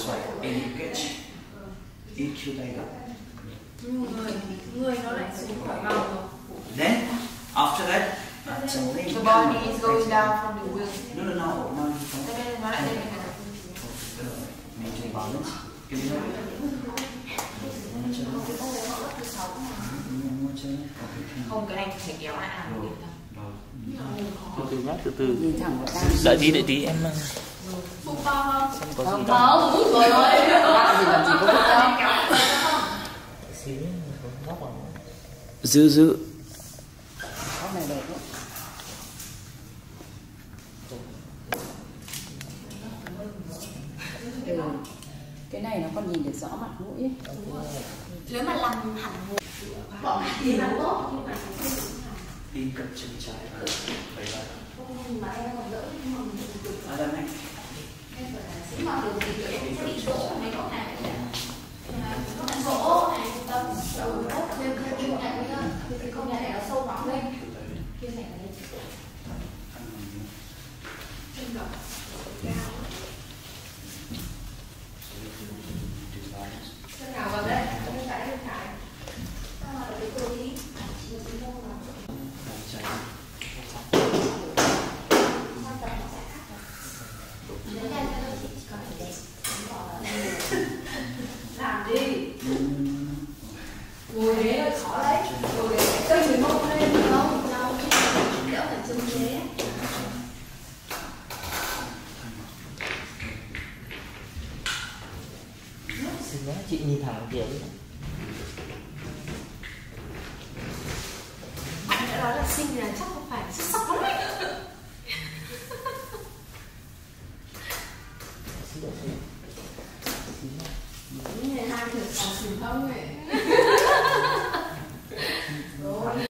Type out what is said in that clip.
xoay engage EQ tay gấp. Người nó lại xuống khỏi vòng rồi. Then after that, The body is going down from the wheel. No. Đây nó lại lên này. Maintain balance. Không, cái này phải kéo lại hàng. Từ từ nhá, từ từ. Nhìn thẳng vào Đợi tí em Phúc to xem có gì đâu. không? Không, rồi ơi. gì làm gì có phúc to. Xíu góc vào. Giữ. Góc này đẹp lắm. Cái này nó còn nhìn được rõ mặt mũi ấy. Nếu mà làm hẳn mũi bỏ mặt thì là tốt, nhưng mà Đi cận chân trái và phải lại. mà em còn đỡ nhưng mà mình được. Đây này. Em phải là sĩ mà được thì em sẽ bị đổ mấy con này. Gỗ này tâm đầu đất thêm chung này nữa. Cái con này nó sâu bóng lên. Kia này là lên. Chân gọc. Chân nào vào đây? Chân trái, chân trái. Sao mà được cái cô đi? Làm đi. Ngồi ghế hơi khó đấy. Ngồi ghế phải cây người mông lên không? Đâu. Đỡ phải chân ghế. Xin nhá, chị nhìn thẳng kiểu đi. Anh đã nói là xinh là chắc không phải xuất sắc lắm đấy. Xin lỗi. Những người hai thử còn truyền thông ấy.